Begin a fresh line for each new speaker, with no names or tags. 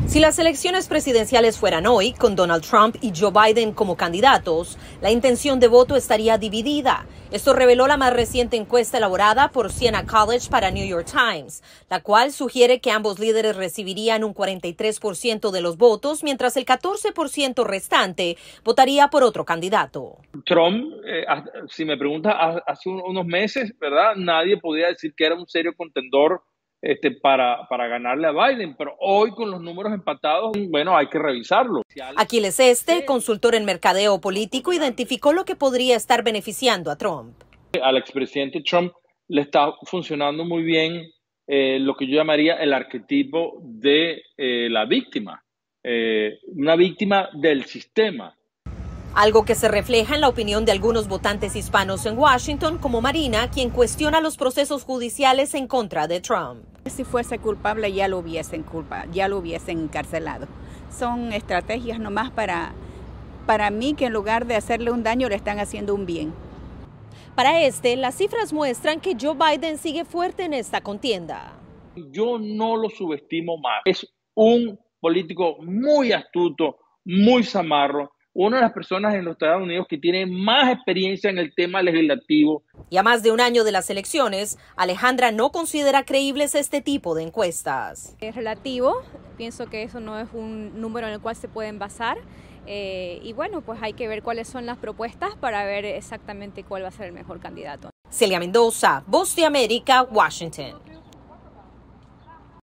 Si las elecciones presidenciales fueran hoy, con Donald Trump y Joe Biden como candidatos, la intención de voto estaría dividida. Esto reveló la más reciente encuesta elaborada por Siena College para New York Times, la cual sugiere que ambos líderes recibirían un 43% de los votos, mientras el 14% restante votaría por otro candidato.
Trump, si me preguntas, hace unos meses, ¿verdad? Nadie podía decir que era un serio contendor para ganarle a Biden, pero hoy con los números empatados, bueno, hay que revisarlo.
Aquiles consultor en mercadeo político, identificó lo que podría estar beneficiando a Trump.
Al expresidente Trump le está funcionando muy bien lo que yo llamaría el arquetipo de la víctima, una víctima del sistema.
Algo que se refleja en la opinión de algunos votantes hispanos en Washington, como Marina, quien cuestiona los procesos judiciales en contra de Trump.
Si fuese culpable ya lo hubiesen encarcelado. Son estrategias nomás para mí que en lugar de hacerle un daño le están haciendo un bien.
Para las cifras muestran que Joe Biden sigue fuerte en esta contienda.
Yo no lo subestimo más. Es un político muy astuto, muy zamarro, una de las personas en los Estados Unidos que tiene más experiencia en el tema legislativo.
Y a más de un año de las elecciones, Alejandra no considera creíbles este tipo de encuestas.
Es relativo, pienso que eso no es un número en el cual se pueden basar. Y bueno, pues hay que ver cuáles son las propuestas para ver exactamente cuál va a ser el mejor candidato.
Celia Mendoza, Voz de América, Washington.